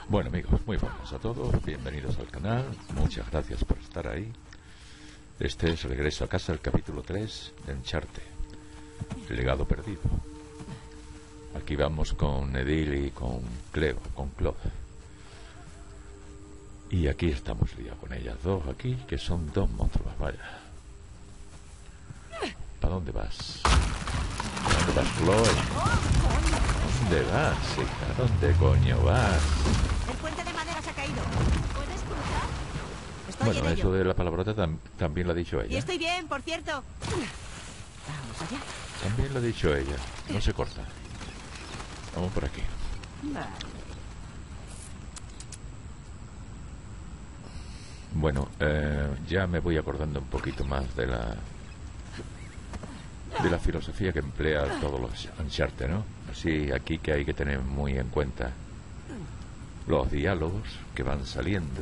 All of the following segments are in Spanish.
Bueno amigos, muy buenas a todos, bienvenidos al canal, muchas gracias por estar ahí. Este es Regreso a Casa, el capítulo 3 de Uncharted, el legado perdido. Aquí vamos con Edil y con Claude. Y aquí estamos liados con ellas dos aquí, que son dos monstruos, vaya. ¿Para dónde vas? ¿Para dónde vas, Chloe? ¿Dónde vas, hija? ¿Dónde coño vas? El puente de madera se ha caído. ¿Puedes cruzar? Estoy Bueno, en ello. eso de la palabrota también lo ha dicho Y ella. estoy bien, por cierto. Vamos allá. También lo ha dicho ella. No se corta. Vamos por aquí. Vale. Bueno, ya me voy acordando un poquito más de la filosofía que emplea todos los Uncharted, ¿no? Así aquí que hay que tener muy en cuenta los diálogos que van saliendo,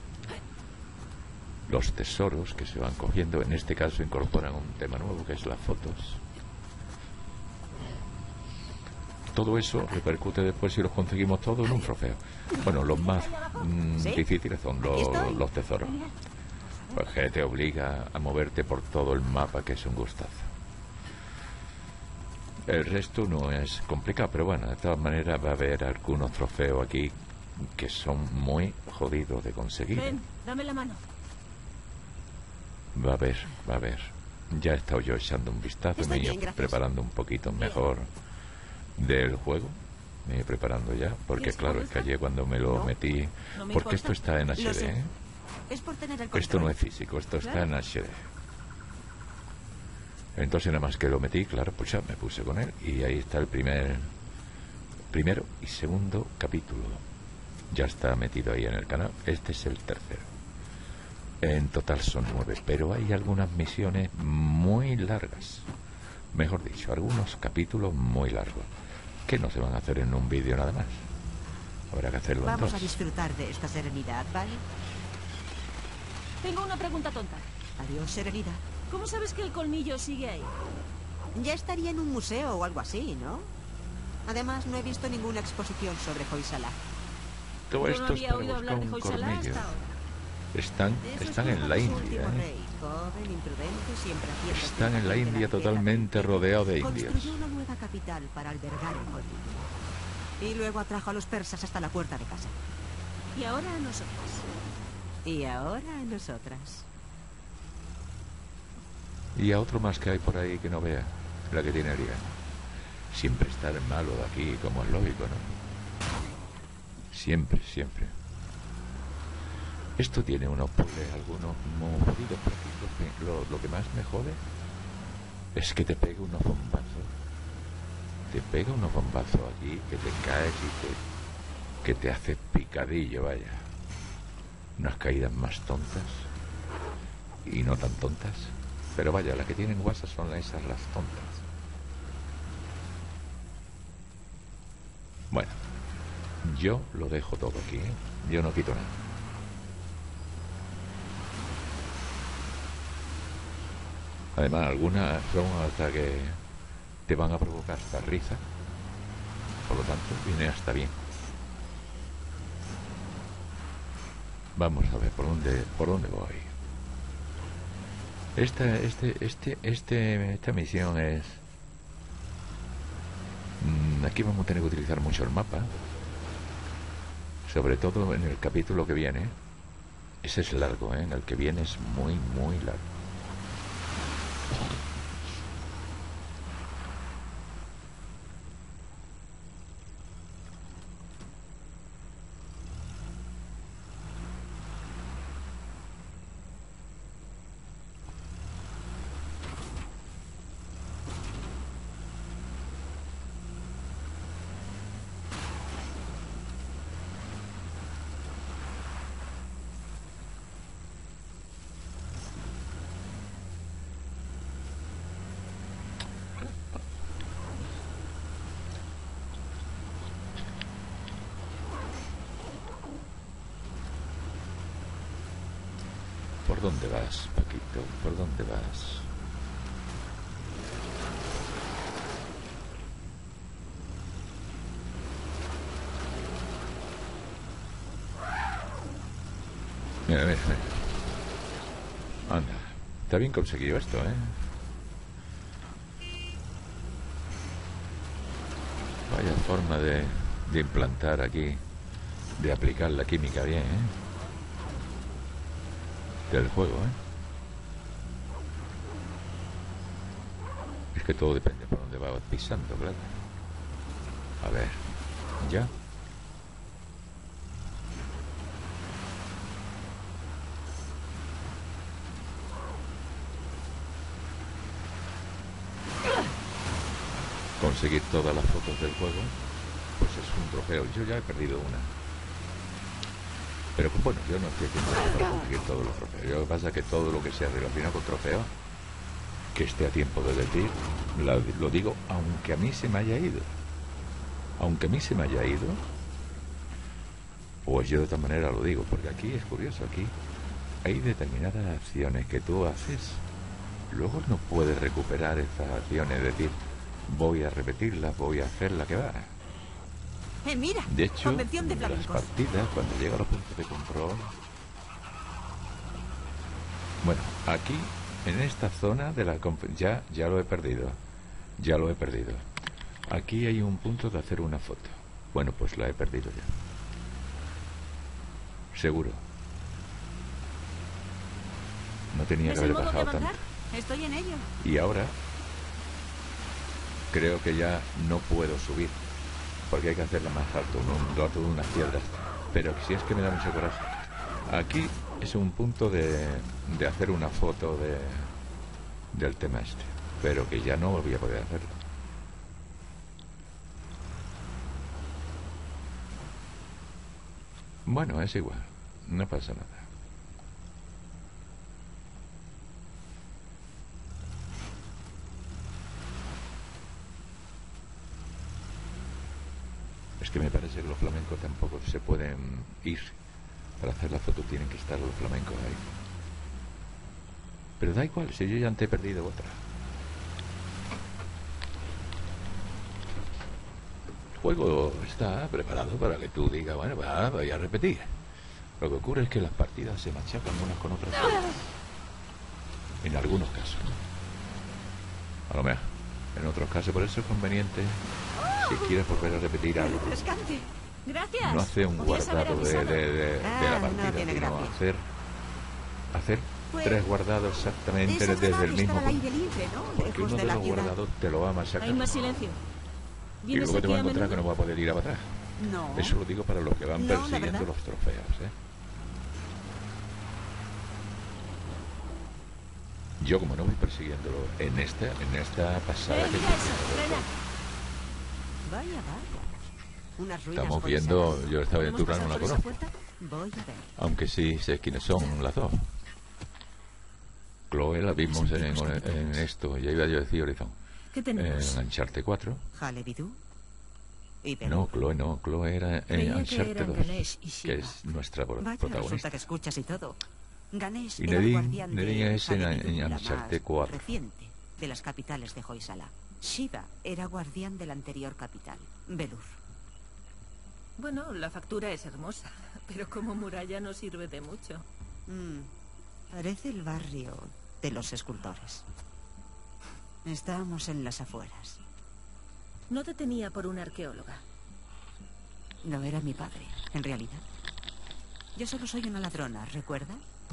los tesoros que se van cogiendo. En este caso incorporan un tema nuevo que es las fotos. Todo eso repercute después, si los conseguimos todos, en un trofeo. Bueno, los más difíciles son los tesoros, porque te obliga a moverte por todo el mapa, que es un gustazo. El resto no es complicado, pero bueno, de todas maneras va a haber algunos trofeos aquí que son muy jodidos de conseguir. Ven, dame la mano. Va a haber. Ya he estado yo echando un vistazo, me he ido preparando un poquito mejor del juego. Me he ido preparando ya, porque claro, es que ayer cuando me lo metí, porque esto está en HD, ¿eh? Es por tener el control. Esto no es físico, esto está en HD. Entonces nada más que lo metí, claro, pues ya me puse con él y ahí está el primero y segundo capítulo. Ya está metido ahí en el canal. Este es el tercero. En total son 9, pero hay algunas misiones muy largas. Mejor dicho, algunos capítulos muy largos, que no se van a hacer en un vídeo nada más. Habrá que hacerlo en dos. Vamos a disfrutar de esta serenidad, ¿vale? Tengo una pregunta tonta. Adiós, serenidad. ¿Cómo sabes que el colmillo sigue ahí? Ya estaría en un museo o algo así, ¿no? Además, no he visto ninguna exposición sobre Hoysala. Todo Yo no esto es había para oído buscar hablar de un Hoysala colmillo. hasta ahora. Están en la India, ¿eh? Rey, joven, imprudente, siempre haciendo Están en la delante India de la totalmente rodeado de indios. Construyó una nueva capital para albergar el colmillo. Y luego atrajo a los persas hasta la puerta de casa. Y ahora a nosotros. Y ahora a nosotras. Y a otro más que hay por ahí que no vea, la que tiene Ariana. Siempre está el malo de aquí, como es lógico, ¿no? Siempre. Esto tiene unos puzzles, algunos muy jodidos, pero lo que más me jode es que te pega unos bombazos. Te pega unos bombazos aquí que te caes y que te hace picadillo, vaya. Unas caídas más tontas y no tan tontas. Pero vaya, las que tienen guasas son esas las tontas. Bueno, yo lo dejo todo aquí, ¿eh? Yo no quito nada. Además, algunas son hasta que te van a provocar hasta risa. Por lo tanto, viene hasta bien. Vamos a ver por dónde voy. Esta misión es... aquí vamos a tener que utilizar mucho el mapa. Sobre todo en el capítulo que viene. Ese es largo, ¿eh? En el que viene es muy largo. ¿Por dónde vas, Paquito? ¿Por dónde vas? Mira, mira, mira. Anda. Está bien conseguido esto, ¿eh? Vaya forma de implantar aquí, de aplicar la química bien, ¿eh? Del juego, ¿eh? Es que todo depende por dónde va pisando, claro. A ver, ya. Conseguir todas las fotos del juego, pues es un trofeo. Yo ya he perdido una. Pero bueno, yo no estoy haciendo nada para conseguir todos los trofeos. Lo que pasa es que todo lo que sea relacionado con trofeos, que esté a tiempo de decir, lo digo aunque a mí se me haya ido. Aunque a mí se me haya ido, pues yo de esta manera lo digo, porque aquí es curioso, aquí hay determinadas acciones que tú haces, luego no puedes recuperar esas acciones, es decir, voy a repetirlas, voy a hacer la que va. Mira, De hecho, convención de las flamencos. partidas, cuando llega a los puntos de control... Bueno, aquí, en esta zona de la... Ya lo he perdido. Ya lo he perdido. Aquí hay un punto de hacer una foto. Bueno, pues la he perdido ya. Seguro. No tenía que ¿Ves el haber modo de bajado avanzar? tanto. Estoy en ello. Y ahora... creo que ya no puedo subir. Porque hay que hacerla más alto, un rato de unas piedras. Pero si es que me da mucho coraje. Aquí es un punto de hacer una foto del tema este. Pero que ya no voy a poder hacerlo. Bueno, es igual. No pasa nada. Es que me parece que los flamencos tampoco se pueden ir. Para hacer la foto tienen que estar los flamencos ahí. Pero da igual, si yo ya antes he perdido otra. El juego está preparado para que tú digas, bueno, voy a repetir. Lo que ocurre es que las partidas se machacan unas con otras. En algunos casos. A lo mejor. En otros casos, por eso es conveniente, si quieres volver a repetir algo, Refrescante. Gracias. no hacer un Podías haber guardado avisado. de la no partida, tiene sino gracia. hacer Pues, 3 guardados exactamente Es desde agradable el mismo estar al punto. aire libre, ¿no? Porque Lejos uno de de la los ciudad. guardados te lo va a machacar. Hay más silencio. Y ¿Vienes luego te aquí va a a encontrar que menudo? no va a poder ir para atrás. No. Eso lo digo para los que van No, la persiguiendo verdad. los trofeos, ¿eh? Yo como no voy persiguiéndolo en esta pasada que Mira eso, frena. Vaya, vaya. Unas ruinas estamos por viendo, esa- yo esta ¿Podemos aventura pasar no la por esa conozco, puerta? Voy a ver. aunque sí sé quiénes son las dos. Chloe la vimos en esto, ya iba yo a decir Horizon, ¿Qué en tenemos? Uncharted 4. Halebidú y Belú. No, Chloe era en Creía que Uncharted eran 2, Ganesh y que Shiva. es nuestra Vaya, resulta protagonista. que escuchas y todo. Ganesh Y era el Nedin- guardián Nedin de es en Halebidú, la Uncharted más 4. reciente de las capitales de Hoysala. Shiva era guardián de la anterior capital, Belur. Bueno, la factura es hermosa, pero como muralla no sirve de mucho. Parece el barrio de los escultores. Estamos en las afueras. No te tenía por una arqueóloga. No era mi padre, en realidad. Yo solo soy una ladrona, ¿recuerda?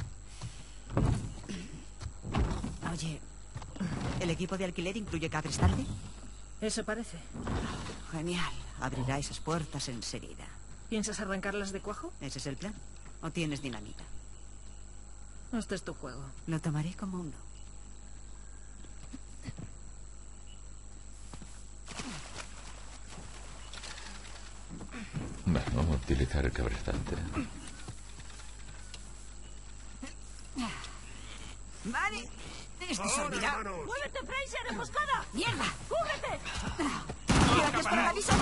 Oye, ¿el equipo de alquiler incluye cabres tarde? Eso parece. Genial. Abrirá esas puertas enseguida. ¿Piensas arrancarlas de cuajo? ¿Ese es el plan? ¿O tienes dinamita? Este es tu juego. Lo tomaré como uno. Bueno, vamos a utilizar el cabrestante. ¡Vale! ¡Esto servirá! ¡Muévete, Fraser! ¡Emboscada! ¡Mierda! ¡Cúbrete! ¡Gracias por el aviso!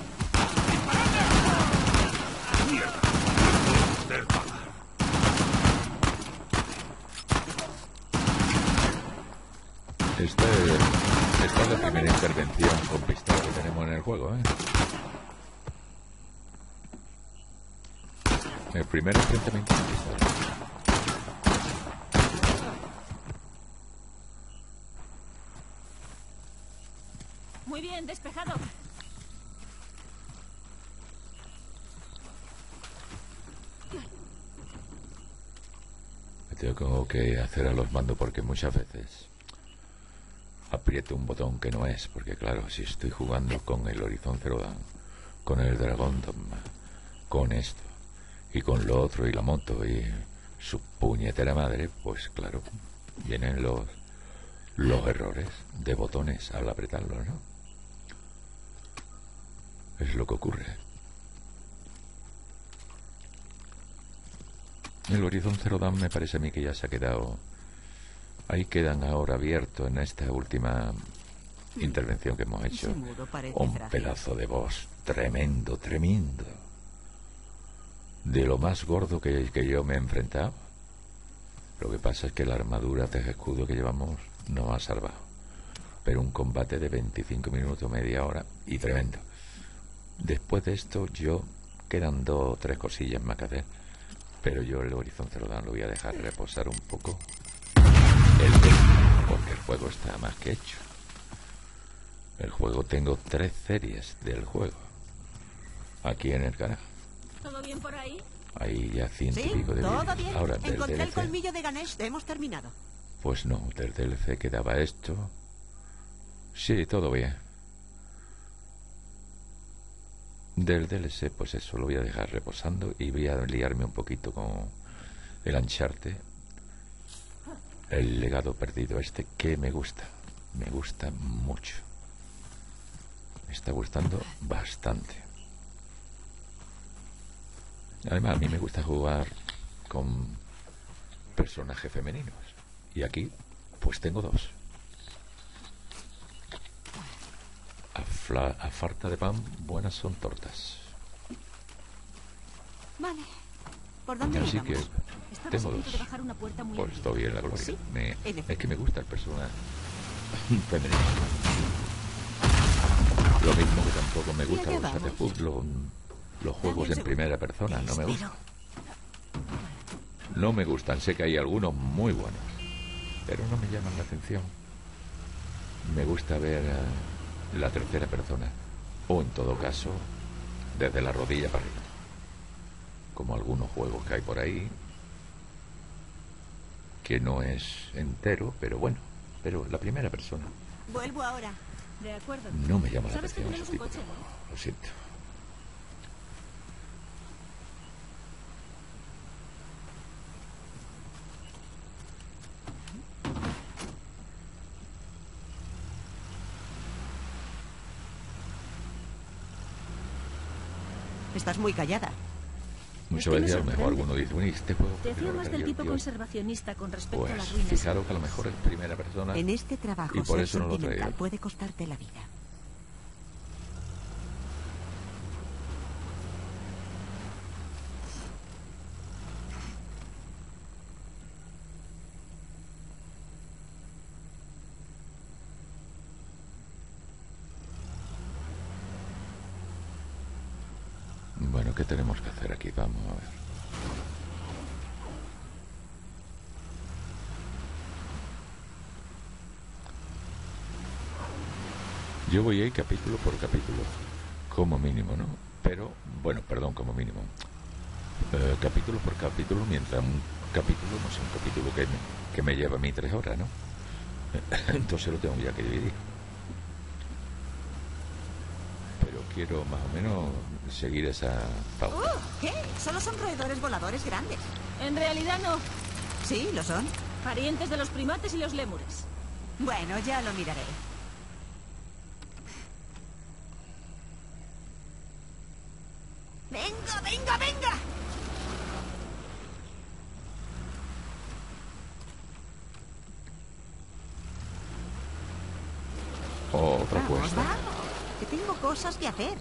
Esta es la primera intervención con pistola que tenemos en el juego, ¿eh? El primer enfrentamiento. Muy bien, despejado. Me tengo que hacer a los mandos porque muchas veces aprieto un botón que no es, porque claro, si estoy jugando con el Horizon Zero Dawn, con el Dragon Dogma, con esto y con lo otro y la moto y su puñetera madre, pues claro, vienen los errores de botones al apretarlos, ¿no? Es lo que ocurre. El Horizon Zero Dawn me parece a mí que ya se ha quedado. Ahí quedan ahora abiertos en esta última intervención que hemos hecho. Un pedazo de boss tremendo, tremendo. De lo más gordo que yo me he enfrentado. Lo que pasa es que la armadura de escudo que llevamos nos ha salvado. Pero un combate de 25 minutos, media hora y tremendo. Después de esto yo quedan 2 o 3 cosillas más que hacer. Pero yo el Horizon Zero Dawn lo voy a dejar reposar un poco. Porque el juego está más que hecho. El juego, tengo 3 series del juego aquí en el canal. ¿Todo bien por ahí? Ahí ya 100 y Sí, pico de todo vídeos. bien. Ahora, del Encontré el DLC, colmillo de Ganesh. Hemos terminado. pues no, del DLC quedaba esto. Sí, todo bien. Del DLC, pues eso, lo voy a dejar reposando y voy a liarme un poquito con el Uncharted, el legado perdido este, que me gusta mucho. Me está gustando bastante. Además, a mí me gusta jugar con personajes femeninos. Y aquí, pues tengo 2. A falta de pan, buenas son tortas. Vale. ¿Por dónde Así íbamos? que tengo 2. Pues estoy en la gloria. Sí, Es que me gusta el personaje femenino. Lo mismo que tampoco me gustan los Battlefield, los juegos en primera persona. No me gustan. No me gustan. Sé que hay algunos muy buenos, pero no me llaman la atención. Me gusta ver la tercera persona, o en todo caso desde la rodilla para arriba, como algunos juegos que hay por ahí, que no es entero, pero bueno, pero la primera persona Vuelvo ahora. De acuerdo. no me llama la ¿Sabes que atención ese tenemos un tipo de coche? juego. Lo siento. Estás muy callada. Muchas veces a lo mejor alguno dice, bueno, este juego Te porque fío lo más del regaló tipo Dios. conservacionista con respecto a las Pues ruinas. fijaros que a lo mejor es primera persona En este trabajo, y por ser eso no lo he sentimental traído. puede costarte la vida. Bueno, ¿qué tenemos que hacer aquí? Vamos a ver. Yo voy ahí capítulo por capítulo, como mínimo, ¿no? Pero, bueno, perdón, como mínimo. Capítulo por capítulo, mientras un capítulo no sea un capítulo que me lleva a mí 3 horas, ¿no? Entonces lo tengo ya que dividir. Pero quiero más o menos seguir esa pauta. ¿Qué? Solo son roedores voladores grandes. En realidad no. Sí, lo son. Parientes de los primates y los lémures. Bueno, ya lo miraré. ¡Venga, venga, venga! Otra Vamos, cuesta. vamos, que tengo cosas que hacer.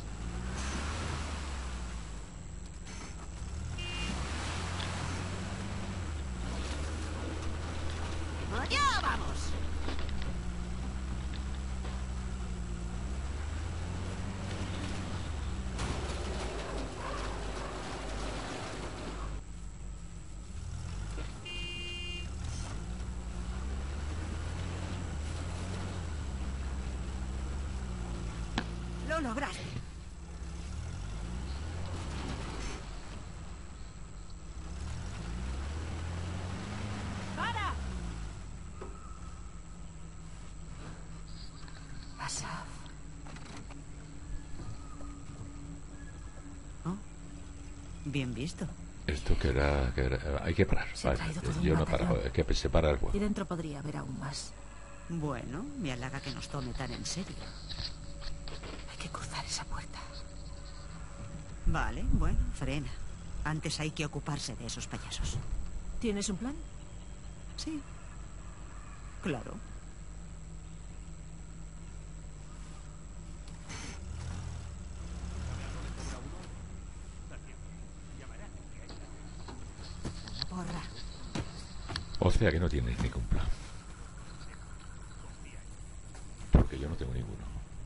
¡Allá vamos! Lo lograste. ¡Para! Asaf. Oh, bien visto. Esto que era... Hay que parar. Se ha Vale, traído todo yo un no paro. batallón. Es que se para el juego. Y dentro podría haber aún más. Bueno, me halaga que nos tome tan en serio. Hay que cruzar esa puerta. Vale, bueno, frena. Antes hay que ocuparse de esos payasos. ¿Tienes un plan? Sí. Claro. Una porra. O sea que no tienes ningún plan. Porque yo no tengo ninguno.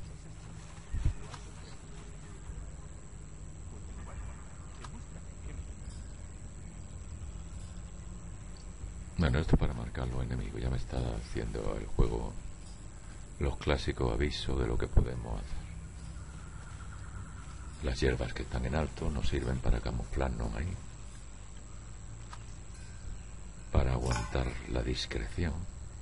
Bueno, esto para marcar los enemigos. Ya me está haciendo el juego los clásicos avisos de lo que podemos hacer. Las hierbas que están en alto nos sirven para camuflarnos ahí. Para aguantar la discreción.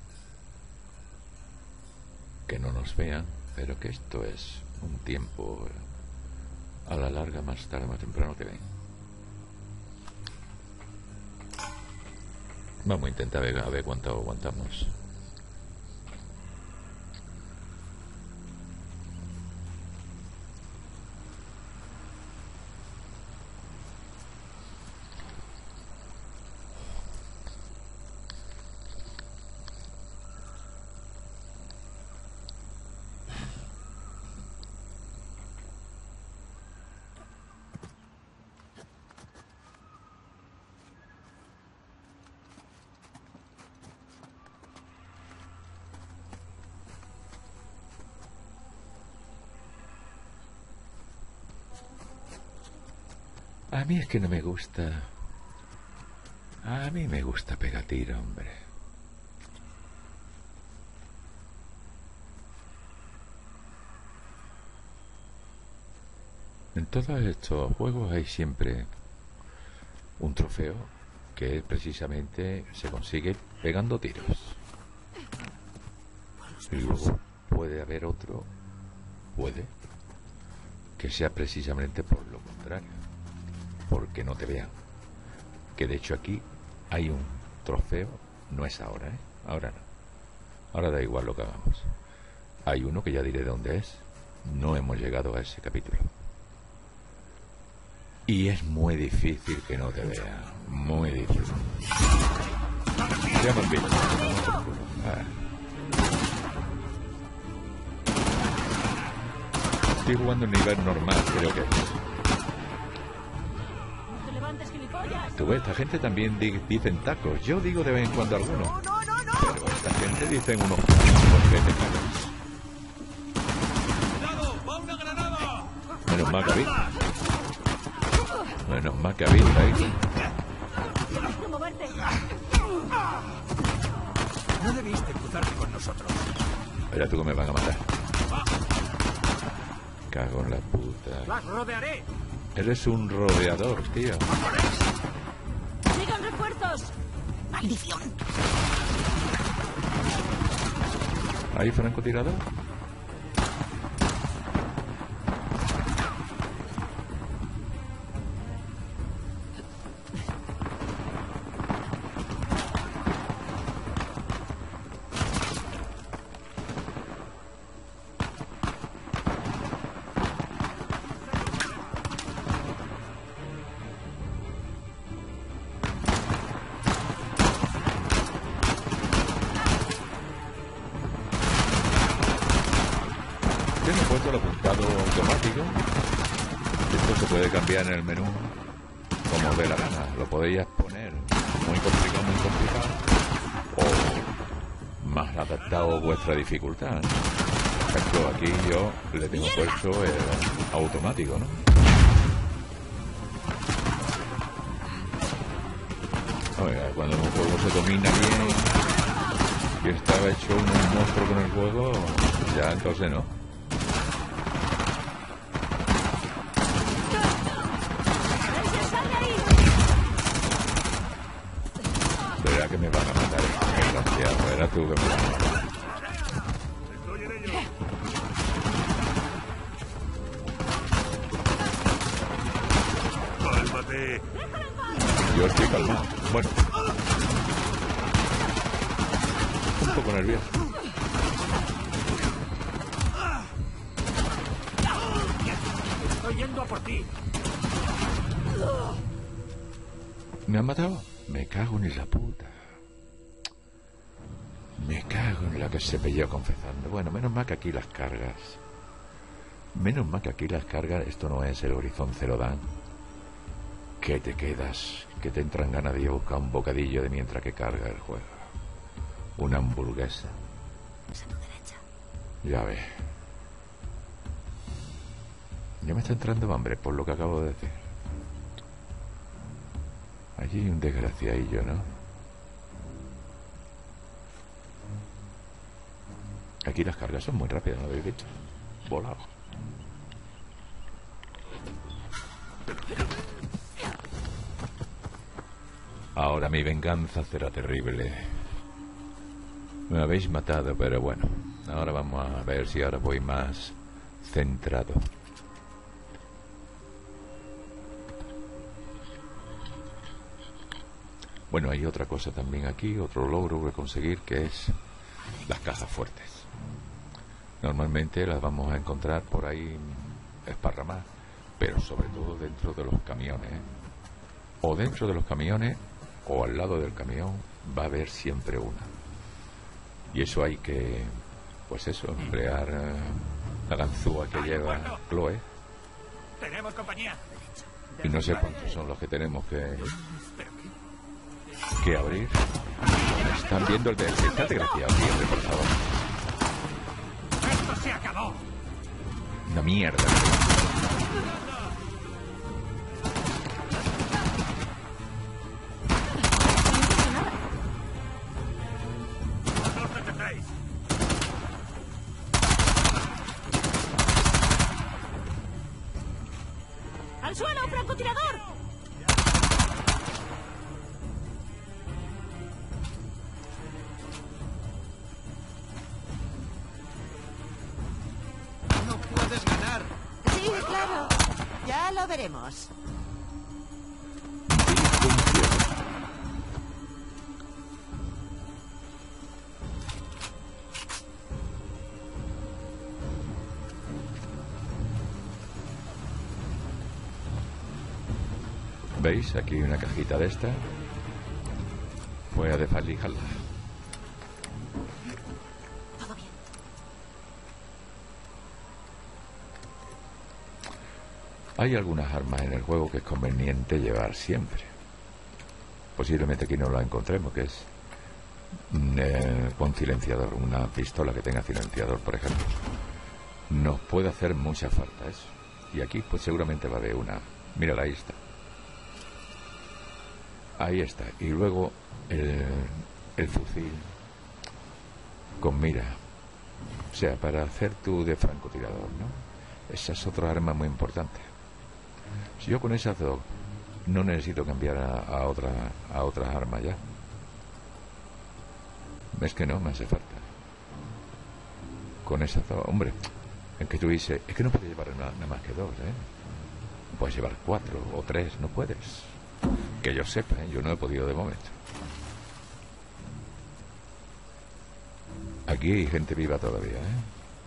Que no nos vean, pero que esto es un tiempo. A la larga, más tarde, más temprano te ven. Vamos a intentar a ver cuánto aguantamos. A mí es que no me gusta. A mí me gusta pegar tiro, hombre. En todos estos juegos hay siempre un trofeo que precisamente se consigue pegando tiros. Y luego puede haber otro, que sea precisamente por lo contrario, porque no te vean. Que de hecho aquí hay un trofeo, no es ahora, ¿eh? Ahora no. Ahora da igual lo que hagamos. Hay uno que ya diré dónde es. No hemos llegado a ese capítulo. Y es muy difícil que no te vean. Muy difícil. Ya hemos visto. Estoy jugando en nivel normal, creo que es. Tú ves, esta gente también dicen tacos. Yo digo de vez en cuando algunos. Pero esta gente dicen unos tacos. Menos mal que habéis. Menos mal que habéis ahí. No debiste cruzarte con nosotros. Verás tú que me van a matar. Cago en la puta. ¡Las rodearé! Eres un rodeador, tío. ¡Llegan refuerzos! ¡Maldición! ¿Hay francotirador? Tiene puesto el apuntado automático. Esto se puede cambiar en el menú como dé la gana. Lo podéis poner muy complicado o más adaptado a vuestra dificultad, ¿no? Por ejemplo, aquí yo le tengo puesto el automático, ¿no? Oiga, cuando un juego se domina bien y estaba hecho un monstruo con el juego, ya entonces no. ¡Cálmate! Yo estoy calmado. Bueno. Un poco nervioso. Estoy yendo a por ti. ¿Me han matado? Me cago en la puta. Me cago en la que se pilló confesando. Bueno, menos mal que aquí las cargas. Menos mal que aquí las cargas, esto no es el Horizon Zero Dawn. Que te quedas, que te entran ganas de ir a buscar un bocadillo de mientras que carga el juego. Una hamburguesa. Es a tu derecha. Ya ves. Ya me está entrando hambre por lo que acabo de decir. Allí hay un desgraciadillo, ¿no? Aquí las cargas son muy rápidas, ¿no habéis visto? Volado. Ahora mi venganza será terrible. Me habéis matado, pero bueno. Ahora vamos a ver si ahora voy más centrado. Bueno, hay otra cosa también aquí, otro logro que conseguir, que es las cajas fuertes. Normalmente las vamos a encontrar por ahí esparramadas, pero sobre todo dentro de los camiones. O dentro de los camiones, o al lado del camión, va a haber siempre una. Y eso hay que, pues eso, emplear la ganzúa que lleva Chloe. Tenemos compañía. Y no sé cuántos son los que tenemos que abrir. Están viendo el DLC. Está desgraciado, tío, por favor. ¡Esto se acabó! Una mierda. ¡Os detendréis! ¡Al suelo, francotirador! ¡No puedes ganar! Sí, claro. Ya lo veremos. ¿Veis? Aquí hay una cajita de esta. Voy a desvalijarla. Todo bien. Hay algunas armas en el juego que es conveniente llevar siempre. Posiblemente aquí no la encontremos, que es con silenciador. Una pistola que tenga silenciador, por ejemplo. Nos puede hacer mucha falta eso. Y aquí pues seguramente va a haber una. Mírala, ahí está. Ahí está. Y luego el fusil con mira. O sea, para hacer tú de francotirador, ¿no? Esa es otra arma muy importante. Si yo con esas dos no necesito cambiar a otras armas ya. ¿Ves que no? Me hace falta. Con esas dos, hombre. Es que tú dices, es que no puedes llevar nada más que dos, ¿eh? Puedes llevar 4 o 3, no puedes. Que yo sepa, ¿eh? Yo no he podido de momento. Aquí hay gente viva todavía, ¿eh?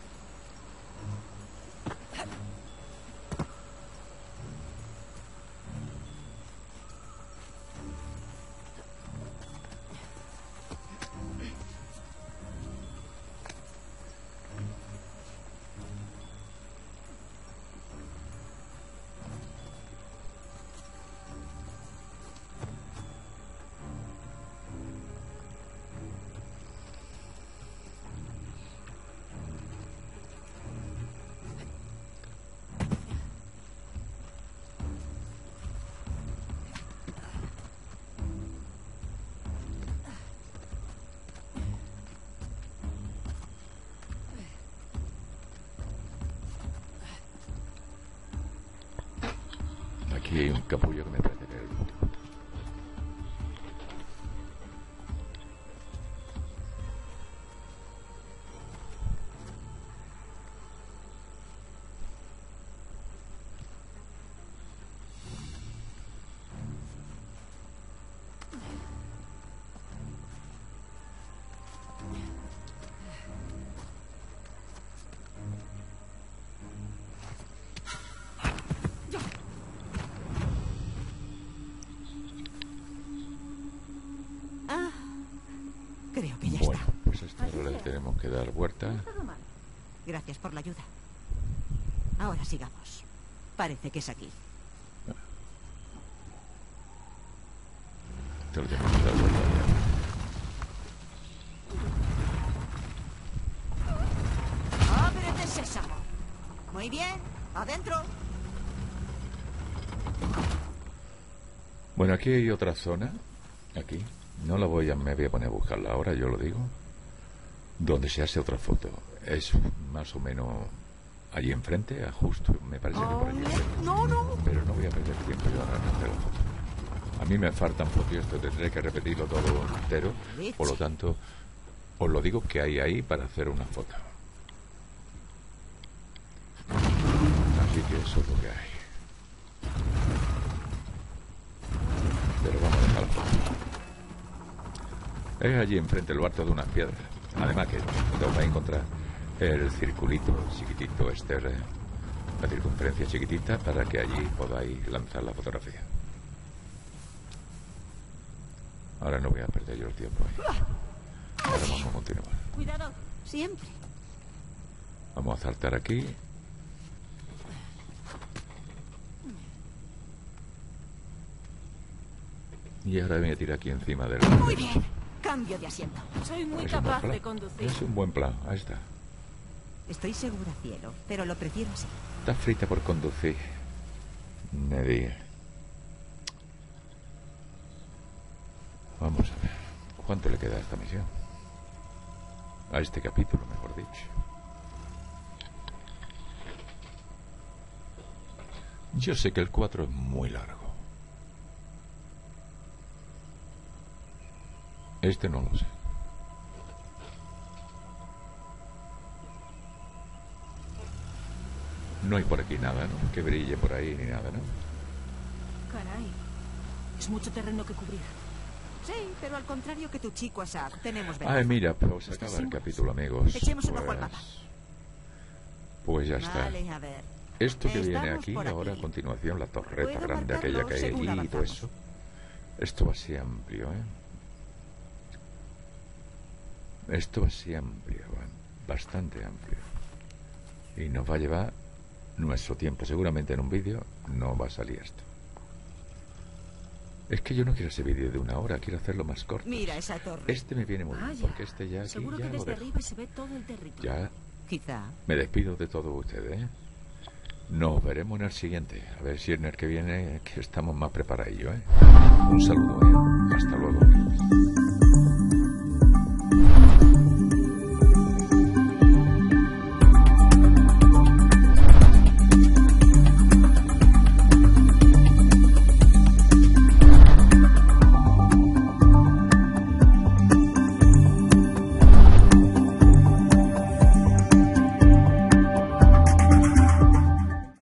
Aquí hay un capullo que me parece que es el último. tenemos que dar vuelta. Gracias por la ayuda. Ahora sigamos. Parece que es aquí. Te lo tenemos que dar vuelta ya. ¡Ábrete, sésamo! Muy bien, adentro. Bueno, aquí hay otra zona. Aquí. No la voy a... Me voy a poner a buscarla ahora, yo lo digo. Donde se hace otra foto. Es más o menos allí enfrente, a justo. Me parece que por allí. No. Pero no voy a perder tiempo yo ahora en hacer la foto. A mí me faltan fotos y esto tendré que repetirlo todo entero. Por lo tanto, os lo digo que hay ahí para hacer una foto. Así que eso es lo que hay. Pero vamos a dejar la foto. Es allí enfrente, el alto de unas piedras. Además que te vais a encontrar el circulito chiquitito este, la circunferencia chiquitita, para que allí podáis lanzar la fotografía. Ahora no voy a perder yo el tiempo ahí. Ahora vamos a continuar. Cuidado. Siempre. Vamos a saltar aquí. Y ahora me voy a tirar aquí encima del... Muy bien. Cambio de asiento. Soy muy Es un buen capaz plan. de conducir. Es un buen plan. Ahí está. Estoy segura, cielo, pero lo prefiero así. Está frita por conducir. Me diga. Vamos a ver. ¿Cuánto le queda a esta misión? A este capítulo, mejor dicho. Yo sé que el 4 es muy largo. Este no lo sé. No hay por aquí nada, ¿no? Que brille por ahí ni nada, ¿no? Caray. Es mucho terreno que cubrir. Sí, pero al contrario que tu chico Asaf, tenemos ventaja. Ay, mira, pues se acaba el capítulo, amigos. Echemos un ojo al mapa. Pues ya está. Vale, a ver. Esto que viene Estamos aquí, por ahora a aquí. continuación, la torreta Puedo grande aquella marcarlo que hay según allí y todo avanzamos. eso. Esto va a ser amplio, ¿eh? Esto va a ser amplio, bastante amplio. Y nos va a llevar nuestro tiempo. Seguramente en un vídeo no va a salir esto. Es que yo no quiero ese vídeo de 1 hora, quiero hacerlo más corto. Mira esa torre. Este me viene muy bien, Vaya. porque este ya aquí Seguro ya que lo desde dejo. arriba se ve todo el territorio. Ya Quizá. me despido de todos ustedes, ¿eh? Nos veremos en el siguiente. A ver si en el que viene que estamos más preparadillos, ¿eh? Un saludo, ¿eh? Hasta luego.